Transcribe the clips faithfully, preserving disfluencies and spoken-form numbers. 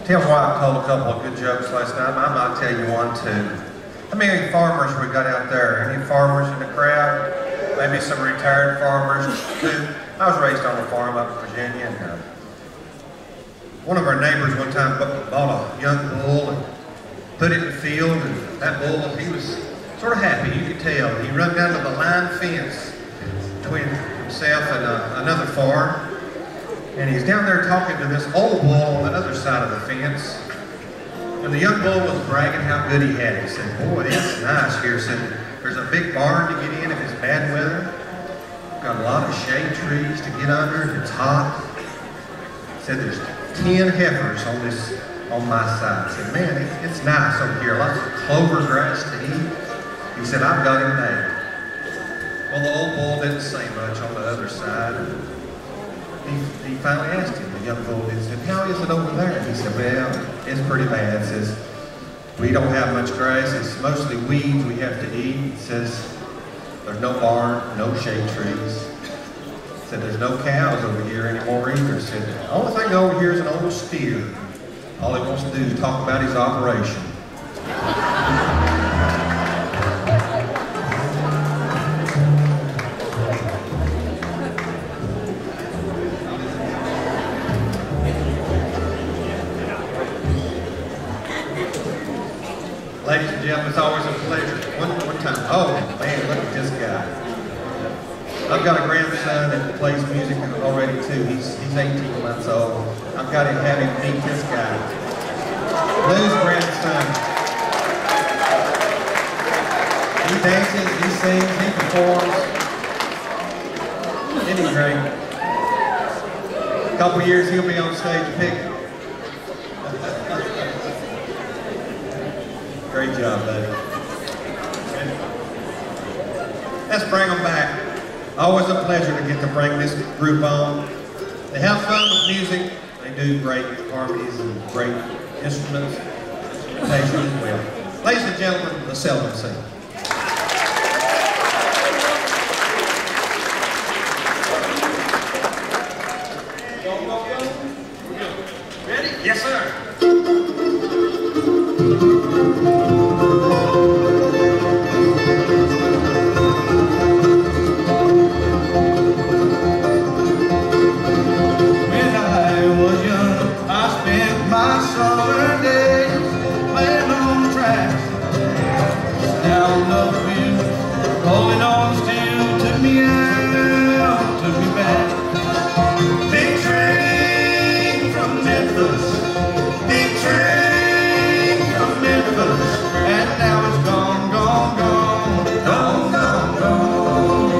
Tim White told a couple of good jokes last night. I might tell you one too. How many farmers we got out there? Any farmers in the crowd? Maybe some retired farmers too. I was raised on a farm up in Virginia, and uh, one of our neighbors one time bought a young bull and put it in the field, and that bull, he was sort of happy, you could tell. He run down to the line fence between himself and uh, another farm, and he's down there talking to this old bull on the other side of the fence. And the young bull was bragging how good he had it. He said, boy, it's nice here. He said, there's a big barn to get in if it's bad weather. Got a lot of shade trees to get under, and it's hot. He said, there's ten heifers on this, on my side. He said, man, it's, it's nice over here. Lots of clover grass to eat. He said, I've got him there. Well, the old bull didn't say much on the other side. He, he finally asked him, the young bull, he said, how is it over there? He said, well, it's pretty bad. He says, we don't have much grass. It's mostly weeds we have to eat. He says, there's no barn, no shade trees. He said, there's no cows over here anymore either. He said, the only thing over here is an old steer. All he wants to do is talk about his operation. Ladies and gentlemen, it's always a pleasure. One, one time, oh man, look at this guy. I've got a grandson that plays music already too. He's, he's eighteen months old. I've got to have him meet this guy. Lou's grandson. He dances, he sings, he performs. Isn't he great? A couple years he'll be on stage picking. Great job, buddy. Let's bring them back. Always a pleasure to get to bring this group on. They have fun with music. They do great harmonies and great instruments, instrumentation as well. Ladies and gentlemen, the Seldom Scene. Go, go, go. Ready? Yes, sir. Holding on still, took me out, took me back. Big train from Memphis, big train from Memphis, and now it's gone, gone, gone, gone, gone, gone.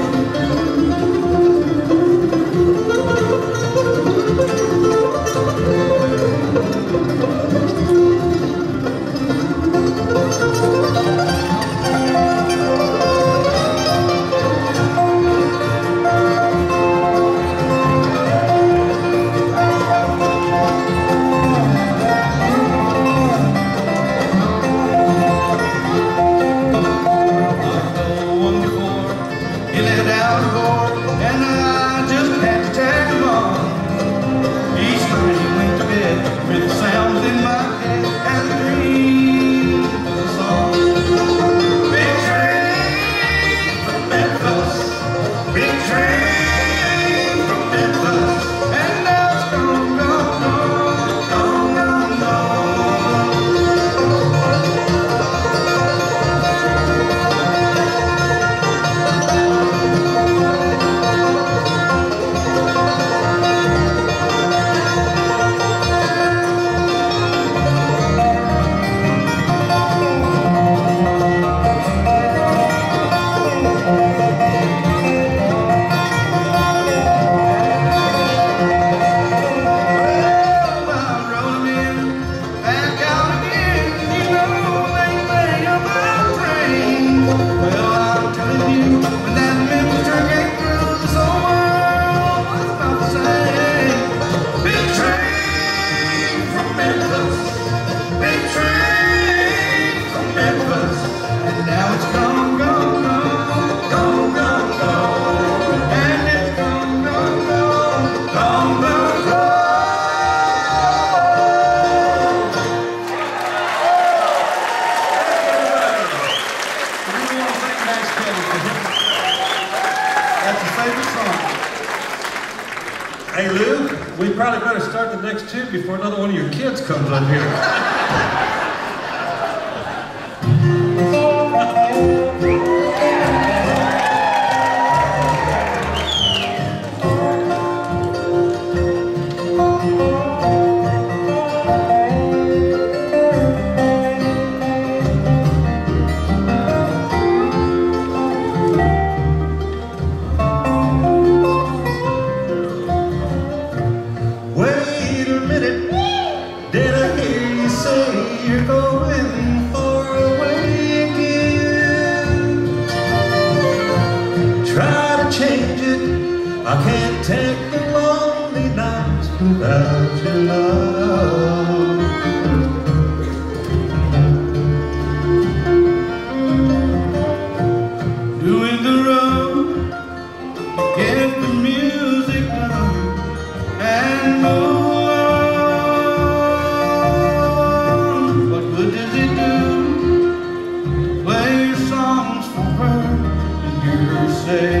favorite song. Hey Lou, we probably better start the next tune before another one of your kids comes up here. I can't take the lonely nights without your love. Doing the road to get the music done and move on. What good does it do? Play your songs for her and hear her say,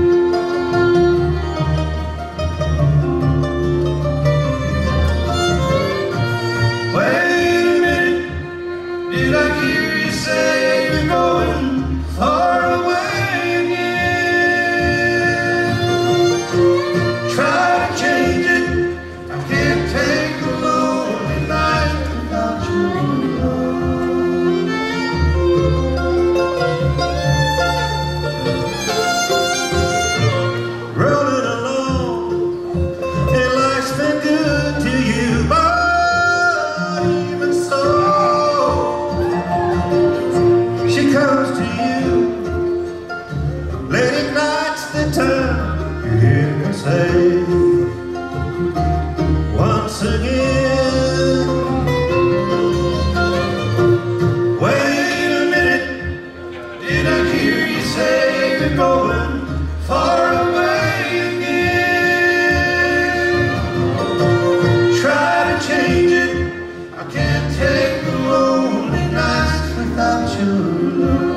once again, wait a minute, did I hear you say you're going far away again? Try to change it, I can't take the lonely nights without your love.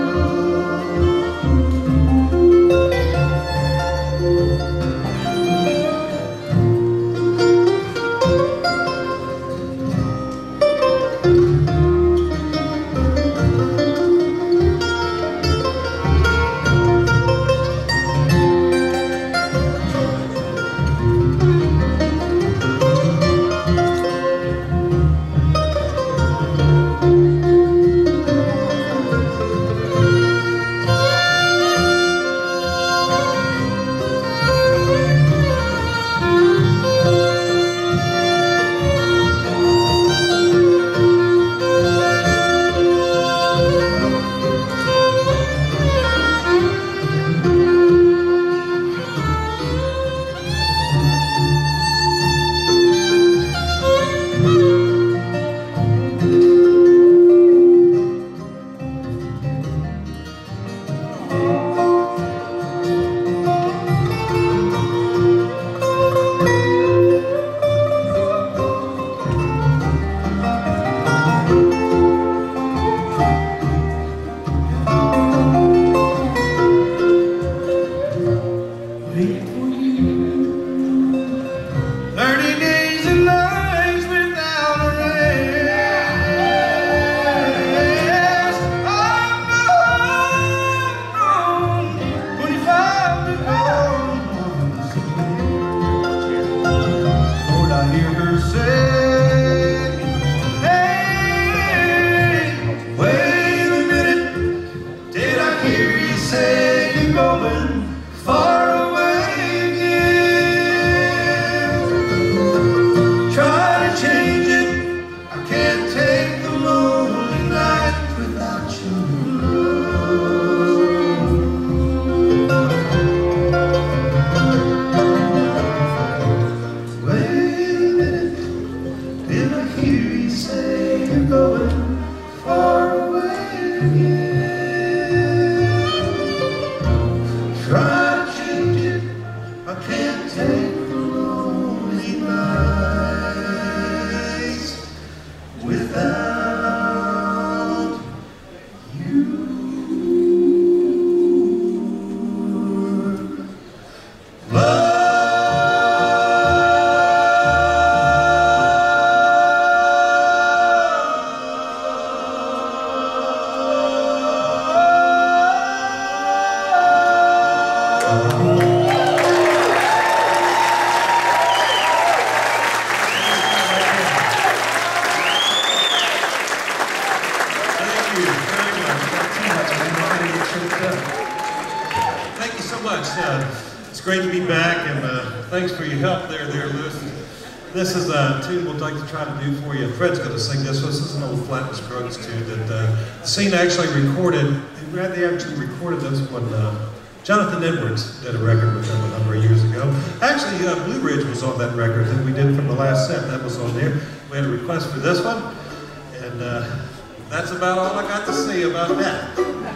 Uh, it's great to be back, and uh, thanks for your help there, there, Lewis. This is a tune we'd like to try to do for you. Fred's going to sing this. This is an old Flatbush Scruggs tune that uh, the Scene actually recorded. They actually recorded this when uh, Jonathan Edwards did a record with them a number of years ago. Actually, uh, Blue Ridge was on that record that we did from the last set. That was on there. We had a request for this one, and uh, that's about all I got to say about that.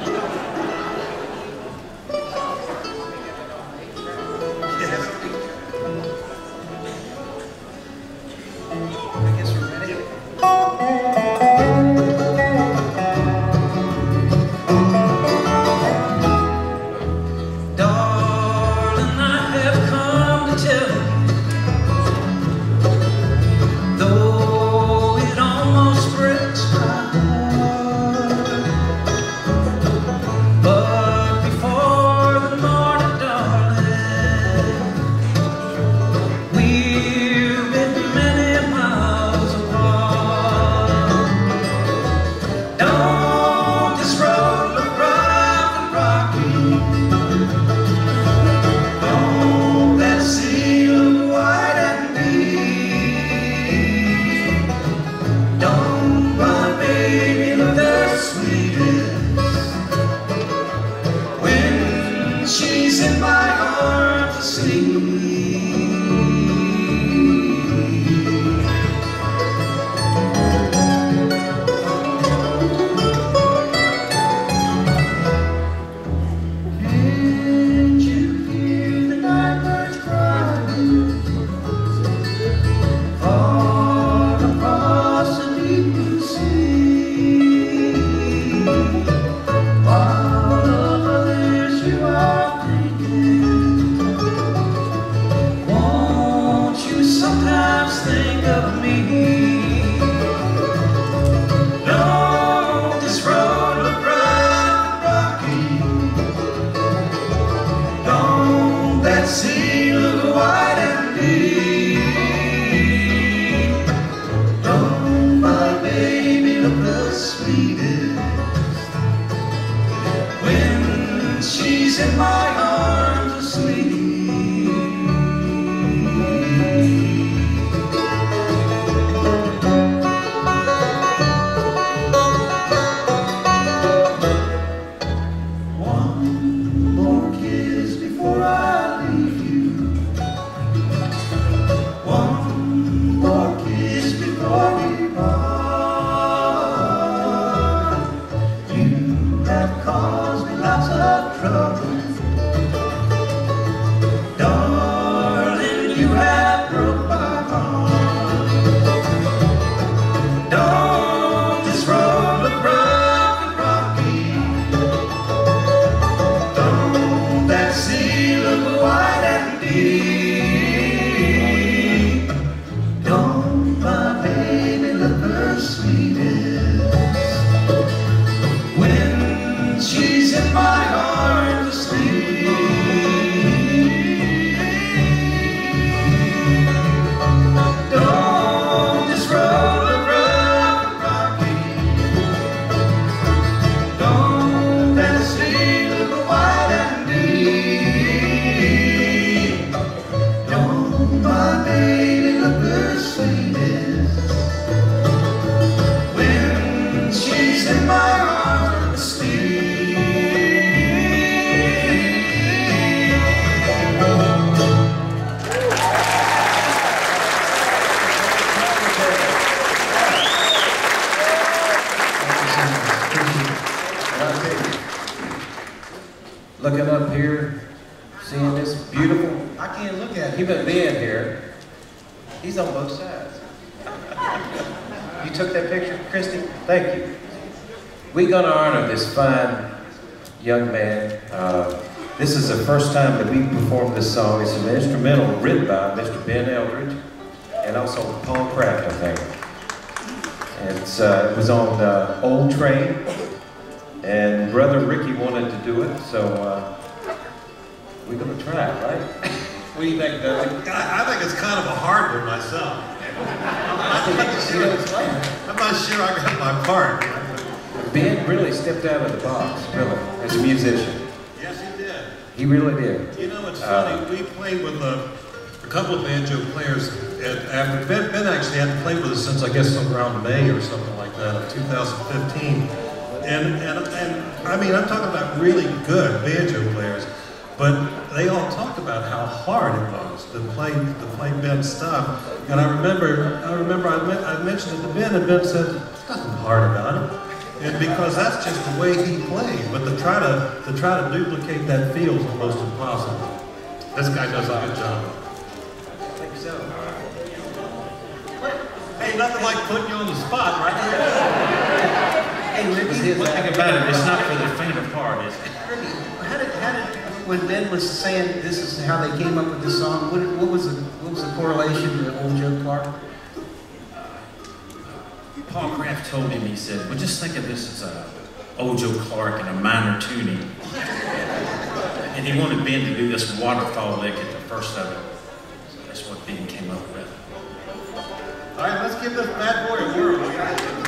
Looking up here, seeing this beautiful, I can't look at it. Even being here, he's on both sides. You took that picture, Christy? Thank you. We're gonna honor this fine young man. Uh, this is the first time that we performed this song. It's an instrumental written by Mister Ben Eldridge and also Paul Pratt, I think. It's, uh, it was on uh, Old Train. And Brother Ricky wanted to do it, so uh, we're going to try it, right? What do you think, Dudley? I, I think it's kind of a hard one myself. I'm not, sure, I'm not sure I got my part. Ben really stepped out of the box, really, as a musician. Yes, he did. He really did. You know, it's funny. Uh, we played with a, a couple of banjo players at, after Ben, Ben actually hadn't played with us since I guess around May or something like that of two thousand fifteen. And, and, and I mean, I'm talking about really good banjo players, but they all talked about how hard it was to play to play Ben's stuff. And I remember, I remember I, me I mentioned it to Ben, and Ben said, "There's nothing hard about it." And because that's just the way he played, but to try to to try to duplicate that feel is almost impossible. This guy does a good job. I think so. Hey, nothing like putting you on the spot, right? Hey, Ricky, one thing about it, it's not for the faint of heart, is it? Ricky, how did, how did, when Ben was saying this is how they came up with this song, what, what was the what was the correlation to Old Joe Clark? Paul Kraft told him, he said, well, just think of this as a Old Joe Clark and a minor tuning. And he wanted Ben to do this waterfall lick at the first of it. So that's what Ben came up with. All right, let's give this bad boy a whirl.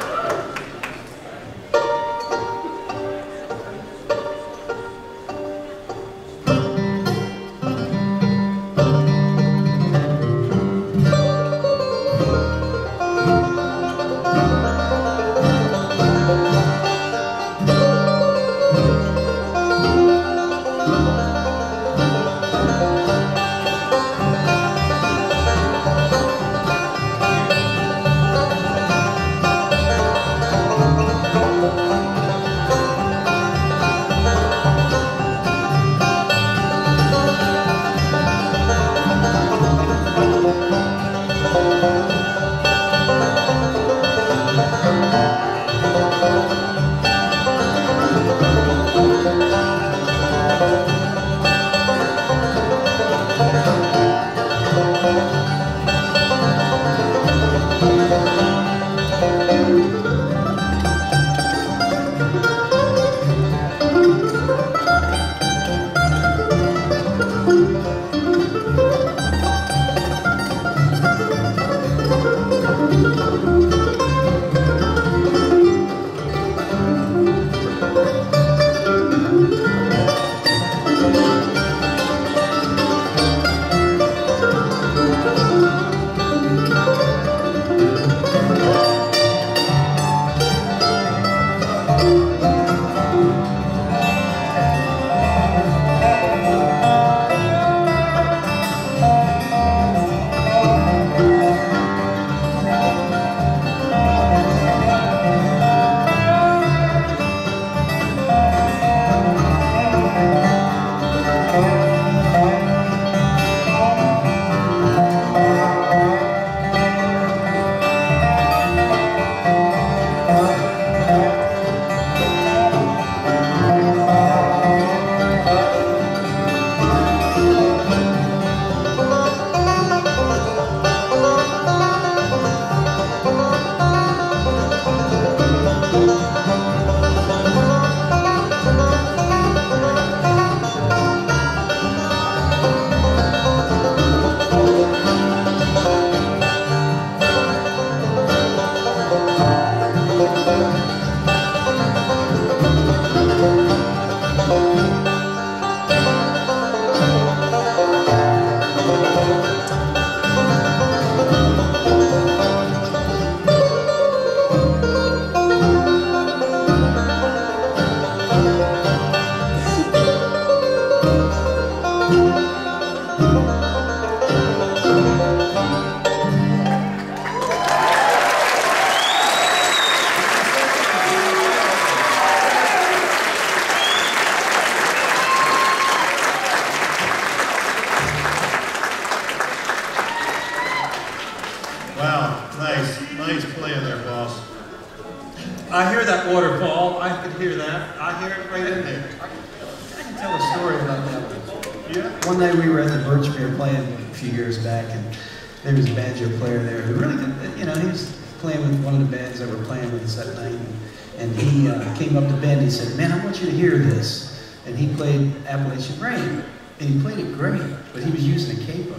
I hear that waterfall. I could hear that. I hear it right in there. I, I can tell a story about that one. Yeah. One night we were at the Birchmere playing a few years back, and there was a banjo player there who really did, you know, he was playing with one of the bands that were playing with us that night, and, and he uh, came up to Ben and he said, "Man, I want you to hear this." And he played Appalachian Rain, and he played it great, but he was using a capo.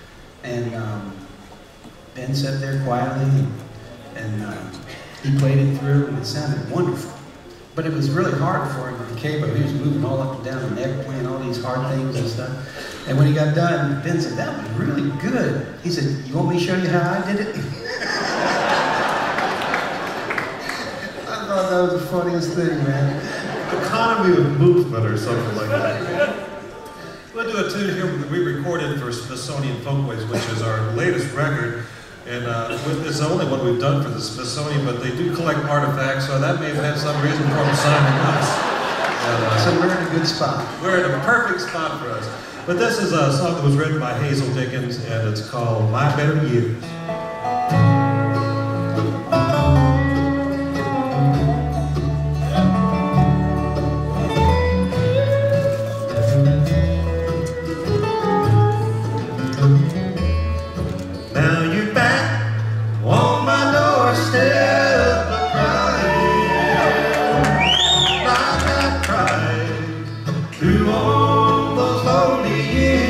And um, Ben sat there quietly, and, and um, he played it through, and it sounded wonderful. but it was really hard for him with the capo. He was moving all up and down the neck, playing all these hard things and stuff. And when he got done, Ben said, that was really good. He said, you want me to show you how I did it? I thought that was the funniest thing, man. Economy of movement or something like that. We'll do a tune here that we recorded for Smithsonian Folkways, which is our latest record. And uh, it's the only one we've done for the Smithsonian, but they do collect artifacts, so that may have had some reason for them signing us. And, uh, So we're in a good spot. We're in a perfect spot for us. But this is a song that was written by Hazel Dickens, and it's called My Better Years. Now you're back on my doorstep, crying like I cried through all those lonely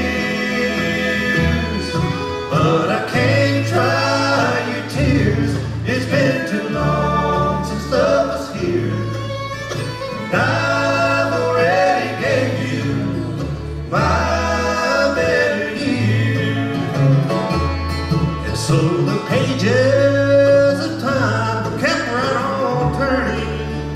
years. But I can't dry your tears. It's been too long since love was here. And I've already gave you my better years. And so the pages of time kept right on turning.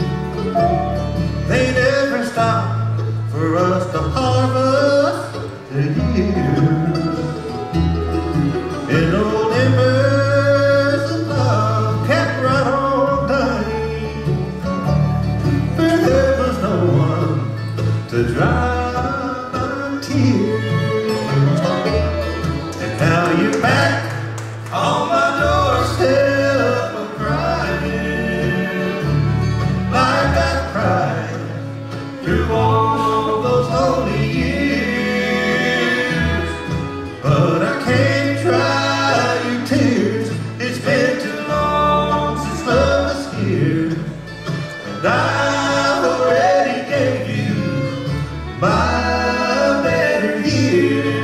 They never stopped for us to harvest the years. And old embers of love kept right on dying. But there was no one to dry my tears. And now you're back on my doorstep, I'm crying like I cried through all those lonely years. But I can't dry your tears. It's been too long since love was here. And I've already gave you my better years.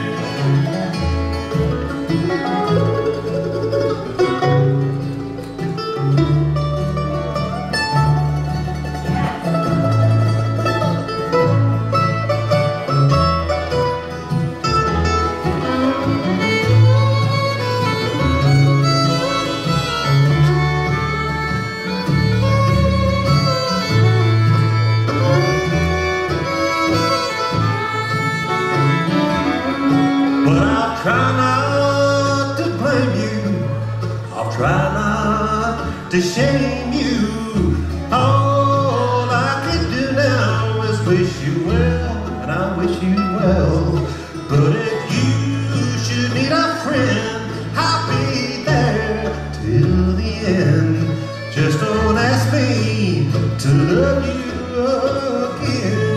But I'll try not to blame you. I'll try not to shame you. All I can do now is wish you well, and I wish you well. But if you should need a friend, I'll be there till the end. Just don't ask me to love you again.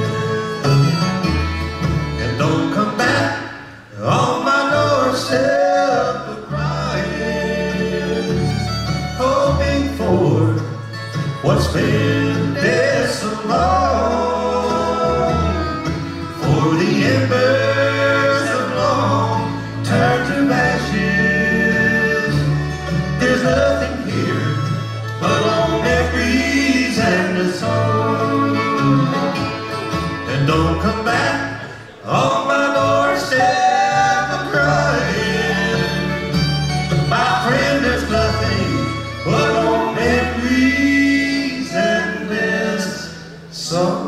And don't come back on my doorstep crying, hoping for what's been dead so long. For the embers of long turn to ashes. There's nothing here but lonely breeze and the song. And don't come back on my doorstep crying. My friend, there's nothing but only breeze and this song.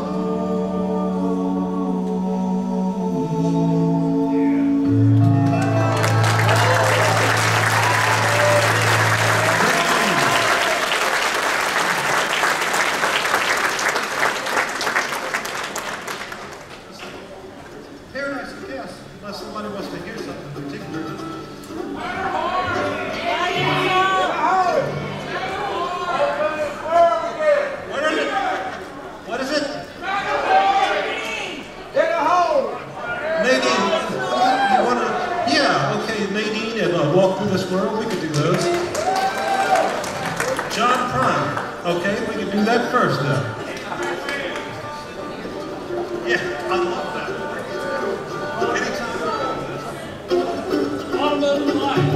Paradise, yes, unless somebody wants to hear something particular. What is it? What is it? Nadine, you want to? Yeah, okay, Nadine and uh, Walk Through This World, we could do those. John Prine, okay, we can do that first then. Yeah, I love that. Anytime. On the line.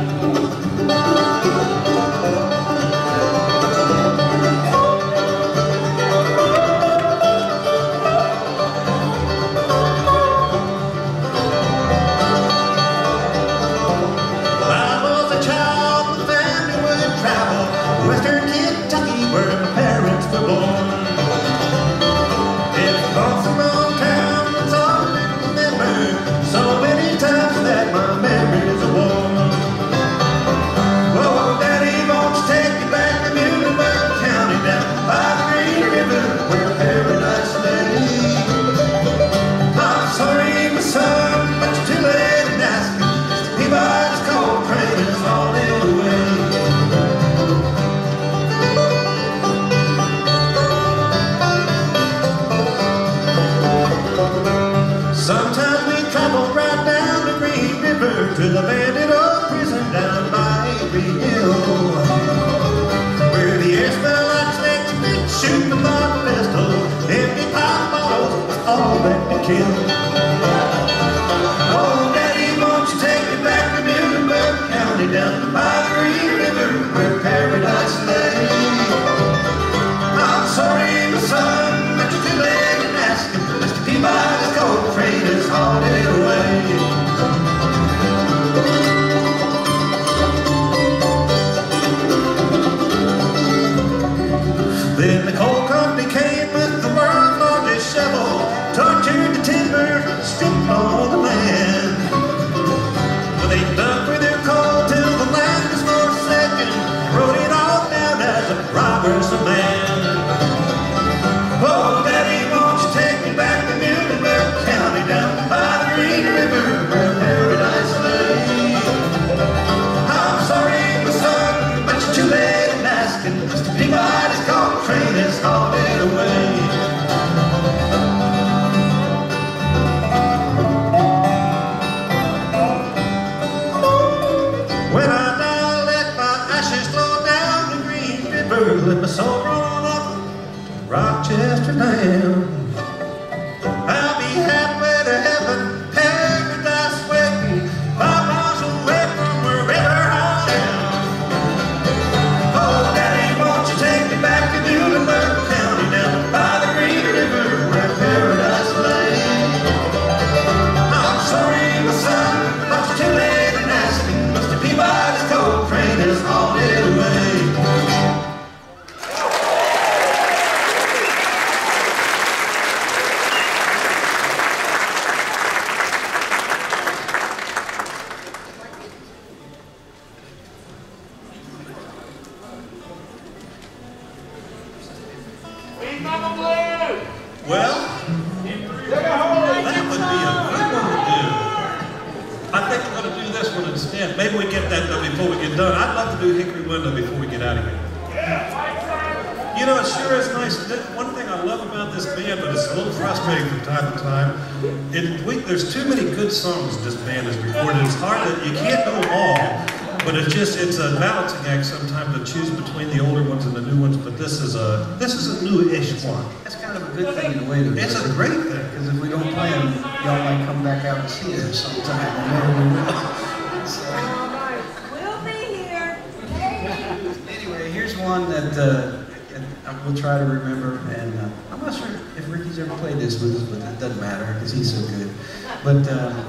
to the bandit old prison down by Avery Hill, where the air smelled like snakes and shoot the bottle pistol, empty pop bottles was all that they killed. Oh, Daddy, won't you take me back to Muhlenberg County, down by the Green River, where paradise lay? I'm sorry, my son, but you're too late in asking. Mister Peabody's coal train is hauled away. Then the coal company came with the world's largest shovel, tortured the timber, stripped all the land. Well, they dug for their coal till the land was forsaken, wrote it all down as a robber's a man. Oh, Daddy, won't you take me back to Muhlenberg County, down by the Green River, where paradise lay? I'm sorry, my son, but you're too late in asking. Mister Peabody's coal train is hauled away. When I die, I'll let my ashes flow down the Green River, let my soul roll on up to Rochester down. I'll be halfway to heaven, paradise waiting, five miles away from wherever I am. Oh, Daddy, won't you take me back to Muhlenberg County, down by the Green River, where paradise lay? I'm sorry, my son, but you're too late in asking. Mister Peabody's coal train is hauled away. Well, that would be a good one to do. I think we're going to do this one instead. Maybe we get that done before we get done. I'd love to do Hickory Window before we get out of here. You know, it sure is nice. One thing I love about this band, but it's a little frustrating from time to time, it, we, there's too many good songs this band has recorded. It's hard to, you can't do them all. But it's just, it's a balancing act sometimes to choose between the older ones and the new ones, but this is a, this is a new-ish one. That's kind of a good thing in a way. To It's a great thing. Because if we don't play them, y'all might come back out and see us sometime. And maybe we will. So, We'll be here. anyway, here's one that uh, I will try to remember. And uh, I'm not sure if Ricky's ever played this with us, but it doesn't matter because he's so good. But uh,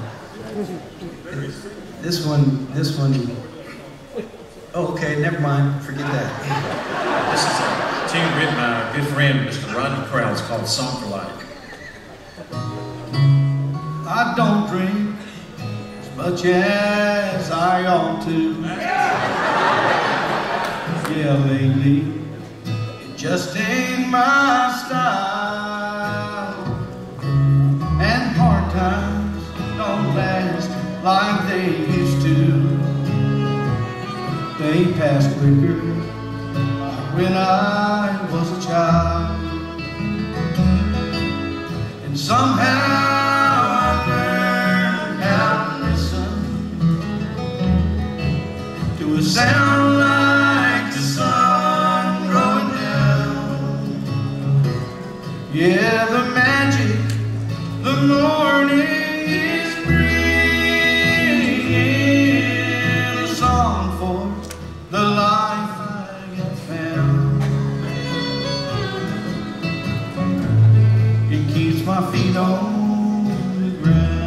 this one, this one. Oh, okay, never mind. Forget that. This is a tune written by a good friend, Mister Rodney Crowell. It's called Song for Life. I don't drink as much as I ought to. Yeah, lately, it just ain't my style. And hard times don't last like they used to. They passed quicker when I was a child. And somehow I learned how to listen to a sound like the sun going down. Yeah, the magic the morning is bringing, a song for the life I have found. It keeps my feet on the ground.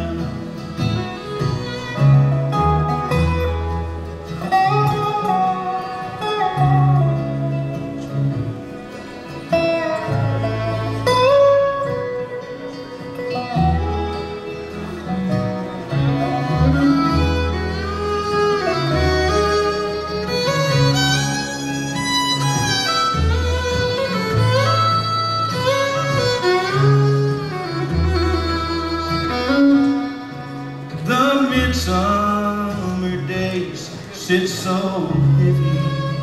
Summer days sit so heavy,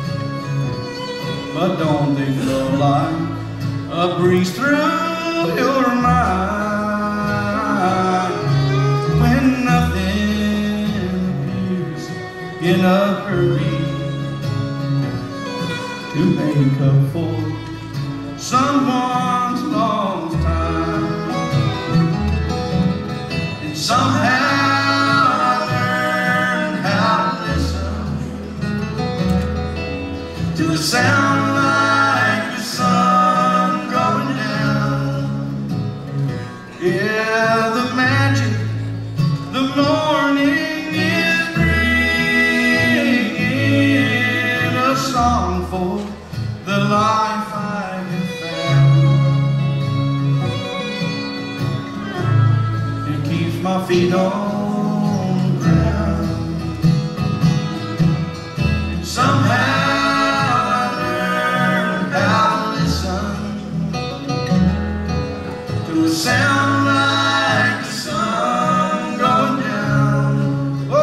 but don't they feel like a breeze through your mind when nothing in a hurry to make up for someone's lost time. And somehow I learned how to listen to a sound like the sun going down. Yeah, the magic, the morning is bringing a song for the life I have found. It keeps my feet on the ground. And somehow I learned how to listen to a sound like the sun going down. Oh,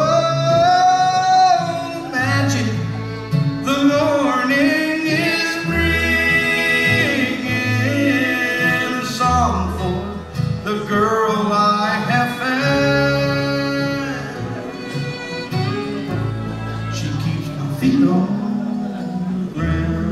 magic, the morning is bringing a song for the girl I have found. She keeps my feet on the ground.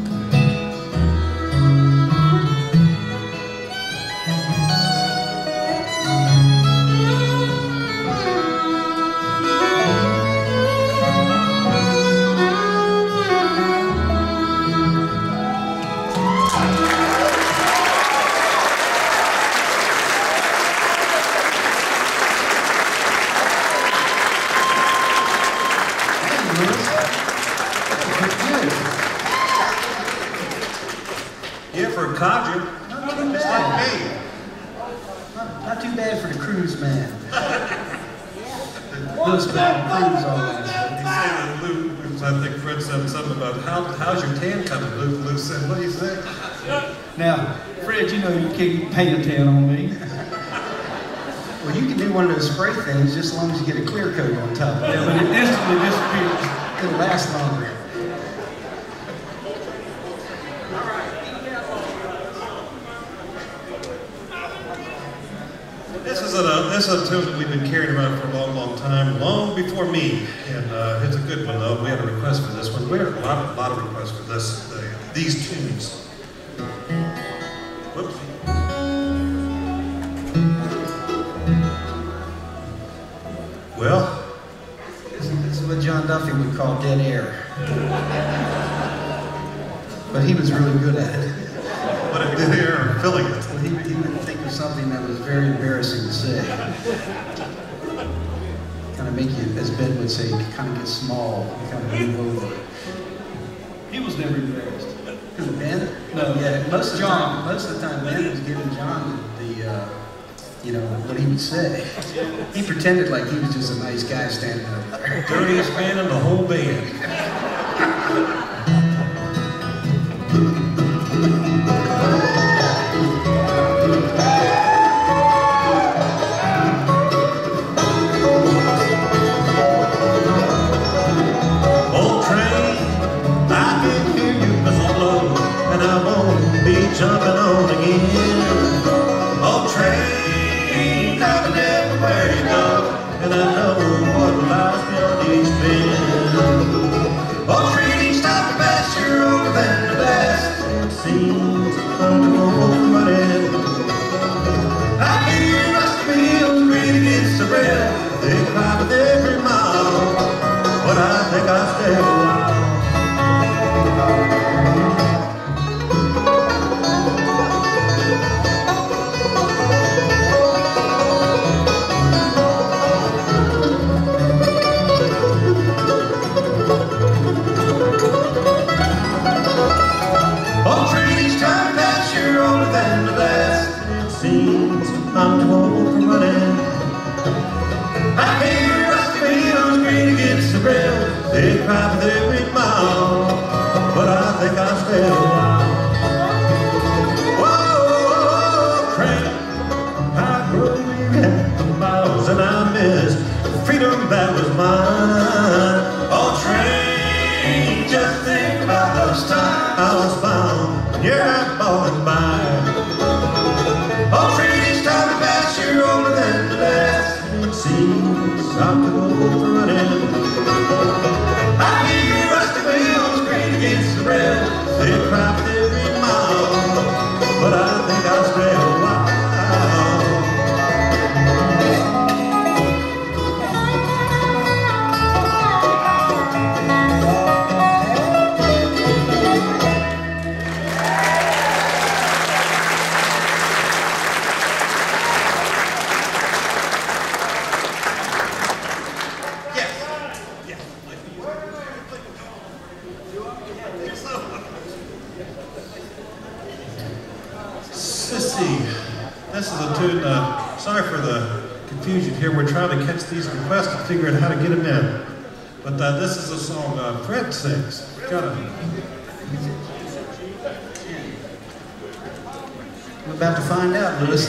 Yeah, for a codger, just like me. Not, not too bad for the cruise man. Lewis been on cruise all last week. I think Fred said something about how, how's your tan coming, Luke? Luke said, what do you think? Now, Fred, you know you can't paint a tan on me. Well, you can do one of those spray things just as long as you get a clear coat on top. Yeah, but it instantly disappears. It'll last longer. This is a this is a tune that we've been carrying around for a long, long time, long before me, and uh, it's a good one though. We had a request for this one. We had a lot, of, a lot of requests for this uh, these tunes. Whoops. Well, This, this is what John Duffy would call dead air. But he was really good at it. what a good air filling it. He, he would think of something that was very embarrassing to say. Kind of make you, as Ben would say, kind of get small, and kind of move over. He was never embarrassed. Who, Ben? No. Yeah, most of the John. time, most of the time Ben was giving John the, uh, you know, what he would say. He pretended like he was just a nice guy standing over there. Dirtiest man in the whole band. Jumping on again. Oh, train, driving everywhere you go, and I know what lies beyond each bend. Oh, train, stop the best, you're older than the best. It seems I'm running. I hear rusty wheels green against the rail. They cry with every mile, but I think I'll stay a while. I'm too old for running. I hear rusty wheels green against the rail. They cry with every mile, but I think I'll stay a while. Whoa, train, I grow weary after miles, and I miss the freedom that was mine. Oh, train, just think about those times I was bound when you're out falling by. Oh, train, it's time to pass, you're older than the last. It seems I'm too old for running. tune. Uh, sorry for the confusion here. We're trying to catch these requests and figure out how to get them in. But uh, this is a song uh, Fred sings. Got it. We're about to find out, Lewis.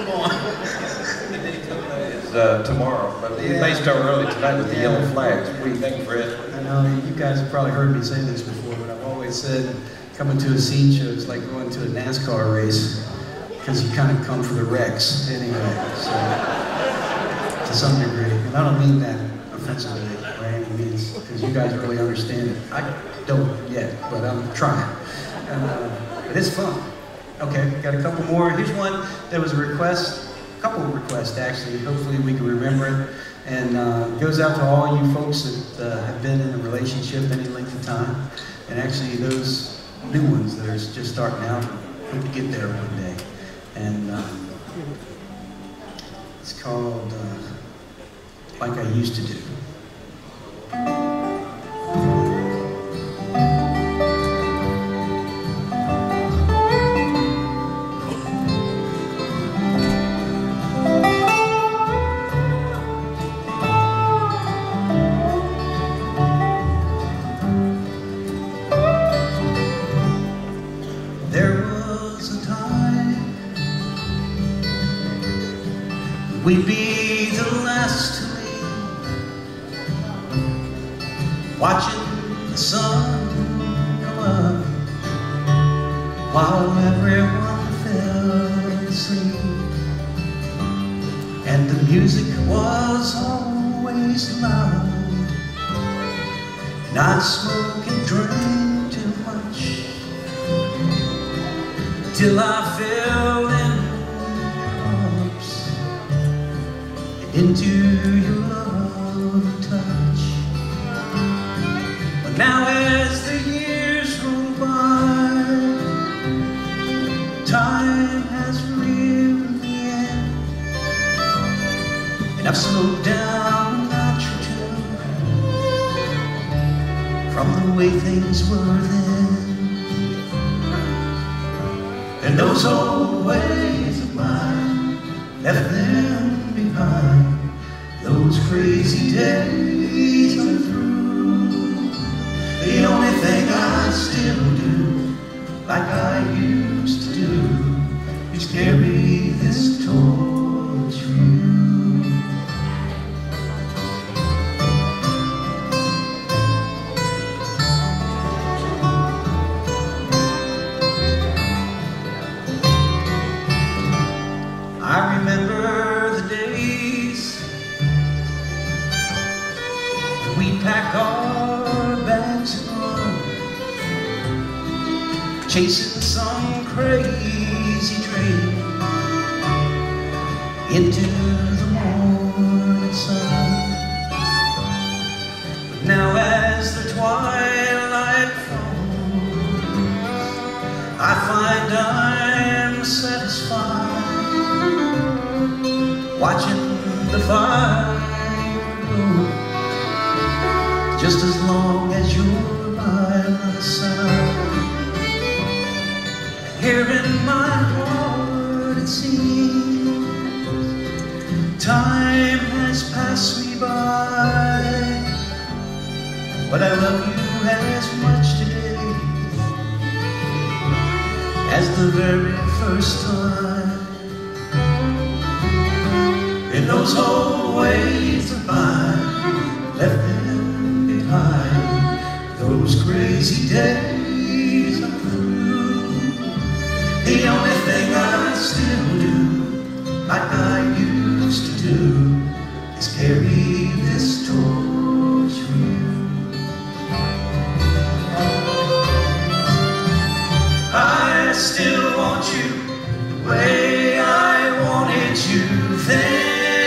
It's uh, tomorrow, but we may start early tonight with the yellow flags. What do you think, Fred? I know you guys have probably heard me say this before, but I've always said coming to a scene show is like going to a NASCAR race because you kind of come for the wrecks anyway, so to some degree. And I don't mean that offensively by any means because you guys really understand it. I don't yet, but I'm trying. Uh, but it's fun. Okay, got a couple more. Here's one that was a request, a couple of requests actually. Hopefully we can remember it. And uh, it goes out to all you folks that uh, have been in a relationship any length of time. And actually those new ones that are just starting out, hope to get there one day. And um, it's called uh, Like I Used to Do. We'd be the last to leave, watching the sun come up while everyone fell asleep. And the music was always loud, and I'd smoke and drink too much till I fell in into your love touch. But now as the years roll by, time has reeled me in, and I've slowed down a notch or two from the way things were then. And those old ways of mine left them behind. Those crazy days are through. The only thing I still do, like I used to do, is carry this torch for you. I remember the days we pack our bags and run, chasing some crazy train into the morning sun. But now as the twilight falls, I find I'm satisfied watching the fire glow, just as long as you're by my side. Here in my heart it seems time has passed me by, but I love you as much today as the very first time. In those old ways of mine, left them behind. Those crazy days are through. The only thing I still do, like I used to do, is carry this torch for you. I still want you the way I wanted you then.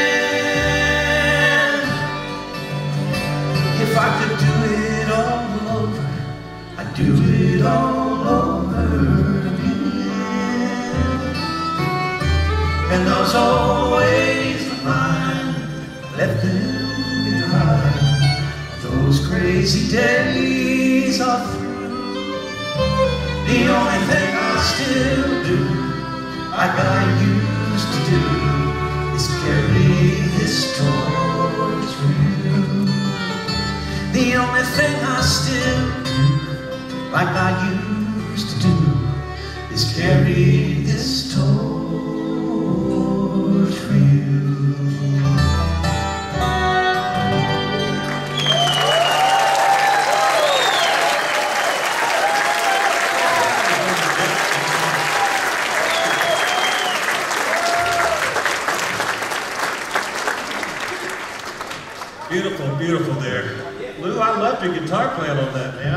If I could do it all over, I'd do it all over again. And those old ways of mine, left them behind. Those crazy days are through. The only thing I still do, like I used used to do is carry his torch for you. The only thing I still do, like I used to do, is carry this torch for you. Beautiful, beautiful there. Lou, I loved your guitar playing on that, man.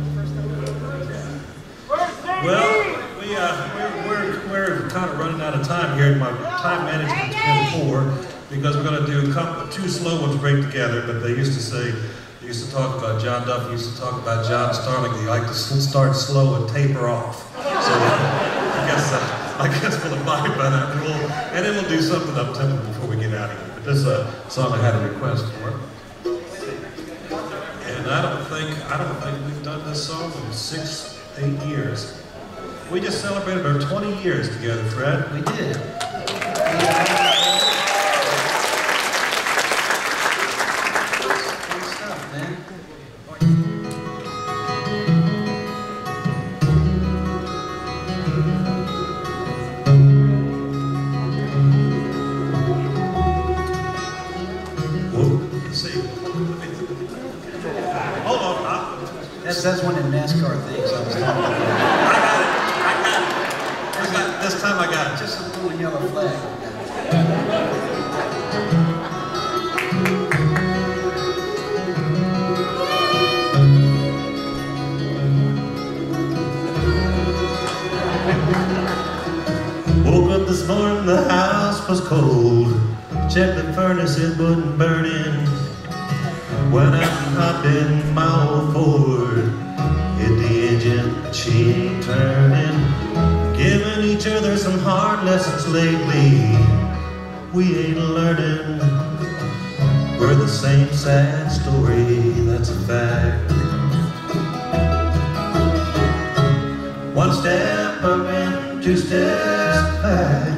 Well, we, uh, we're, we're, we're kind of running out of time here. My time management's been poor because we're going to do a couple, two slow ones break together, but they used to say, they used to talk about, John Duffy used to talk about John Starling, they like to start slow and taper off. So I guess, uh, I guess we'll abide by that rule, and then we'll do something up-tempo before we get out of here. But this is a song I had a request for. And I don't think, I don't think we've done this song in six, eight years. We just celebrated our twenty years together, Fred. We did. Good stuff, man. Whoa, let's see. Hold on, Pop. That's, that's one of the NASCAR things I was talking about. I got it. I got it. I got it. This time I got it. Just a little yellow flag. Woke up this morning, the house was cold. Checked the furnace, it wouldn't burn in. Went out and hopped in my old Ford. Hit the engine, she ain't turning. Giving each other some hard lessons lately. We ain't learning. We're the same sad story, that's a fact. One step up and two steps back.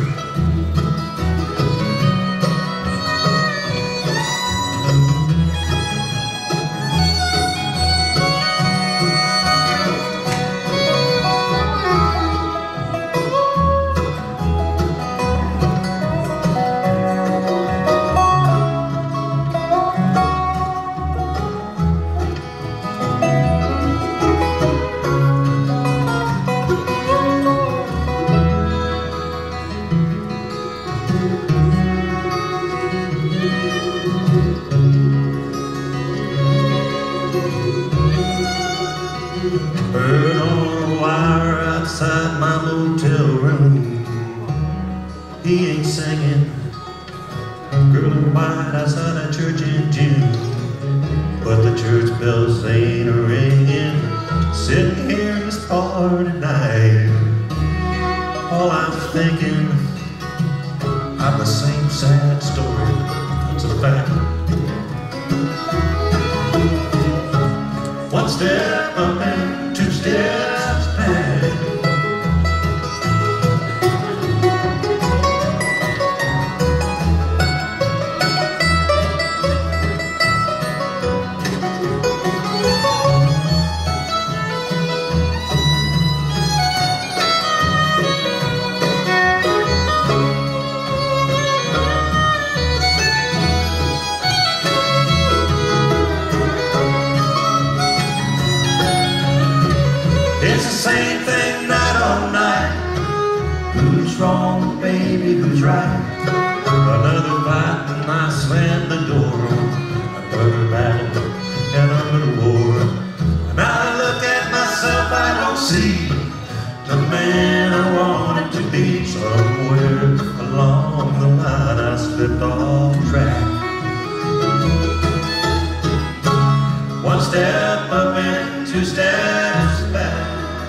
Bird on a wire outside my motel room. He ain't singing. Girl in white outside a church in June. But the church bells ain't a-ringing. Sitting here in this bar tonight. All I'm thinking, I'm the same sad story. That's a fact. One step up and two steps back. It's the same thing night on night. Who's wrong, baby, who's right? Another fight and I slam the door on another battle and another war. When I look at myself, I don't see the man I wanted to be. Somewhere along the line I slipped off track. One step up and two steps back.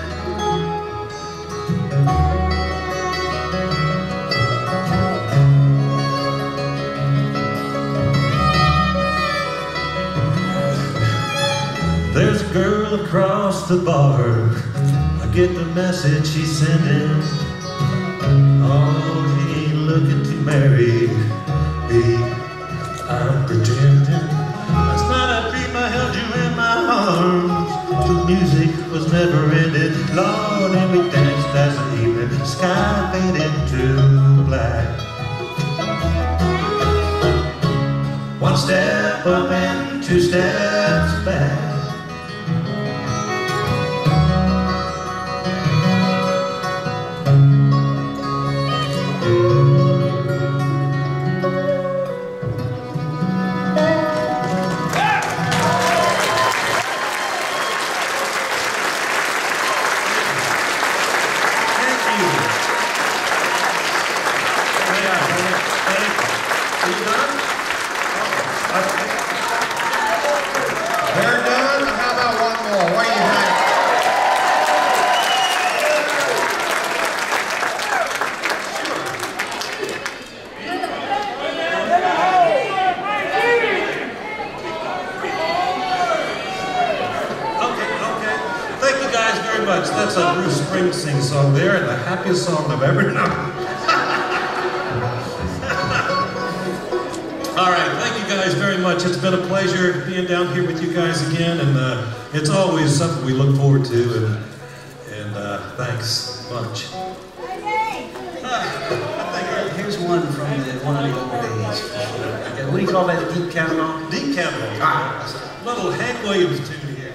There's a girl across the bar. I get the message she's sending. Oh, she looking to marry me. I'm pretending last night I dreamed I held you in my arms. The music was never ended, Lord, and we danced as the evening sky faded to black. One step up and two steps back. That's a Bruce Springsteen song there, and the happiest song I've ever known. All right, thank you guys very much. It's been a pleasure being down here with you guys again, and uh, it's always something we look forward to, and, and uh, thanks a bunch. Uh, here's one from the, one of the old days. Okay, what do you call that, deep catalog? Deep catalog. Ah, little Hank Williams tune here.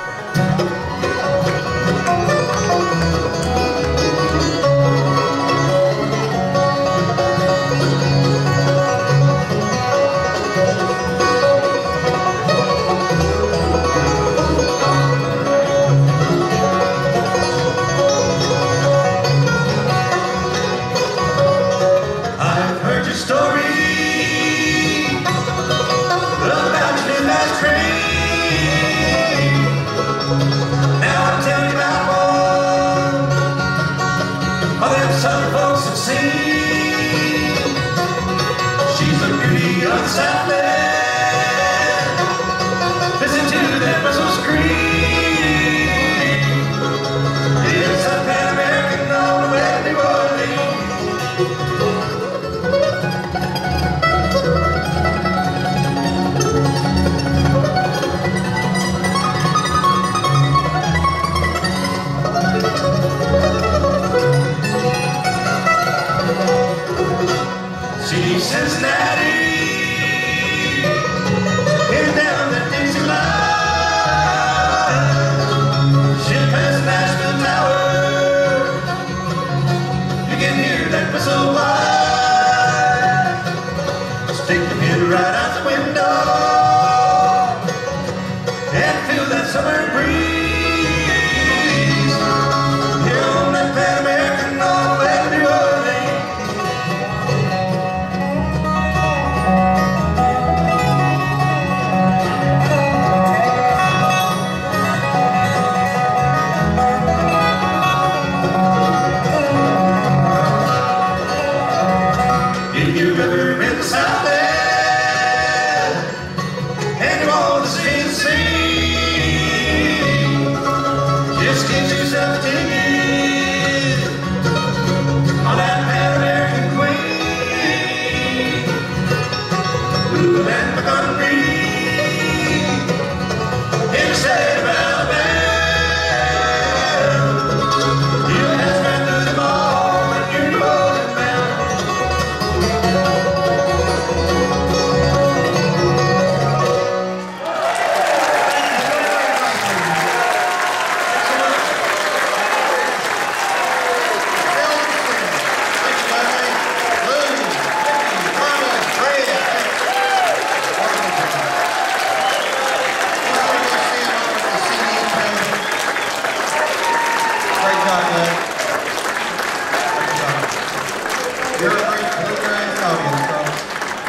You're a great Bluegrass audience, folks.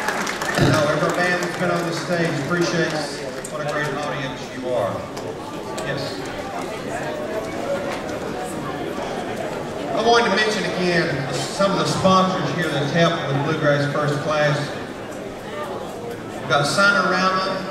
You know, every band that's been on this stage appreciates what a great audience you are. Yes. I wanted to mention again some of the sponsors here that helped with Bluegrass First Class. We've got Signorama,